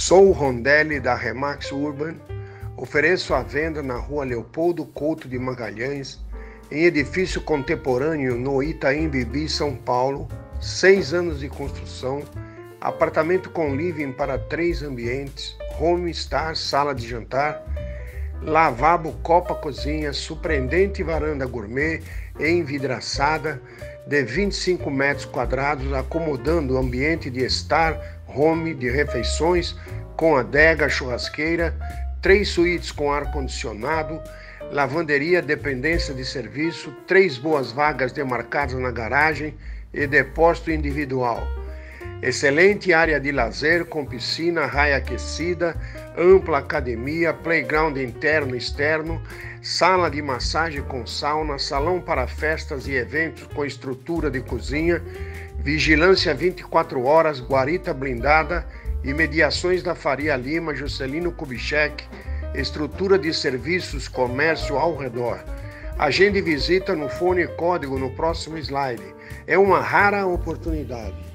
Sou o Rondelli da Remax Urban, ofereço à venda na rua Leopoldo Couto de Magalhães, em edifício contemporâneo no Itaim Bibi, São Paulo, 6 anos de construção, apartamento com living para 3 ambientes, home star, sala de jantar, lavabo, copa, cozinha, surpreendente varanda gourmet envidraçada de 25 metros quadrados, acomodando o ambiente de estar, home, de refeições, com adega, churrasqueira, 3 suítes com ar-condicionado, lavanderia, dependência de serviço, 3 boas vagas demarcadas na garagem e depósito individual. Excelente área de lazer com piscina, raia aquecida, ampla academia, playground interno e externo, sala de massagem com sauna, salão para festas e eventos com estrutura de cozinha, vigilância 24 horas, guarita blindada e mediações da Faria Lima, Juscelino Kubitschek, estrutura de serviços, comércio ao redor. Agende visita no fone e código no próximo slide. É uma rara oportunidade.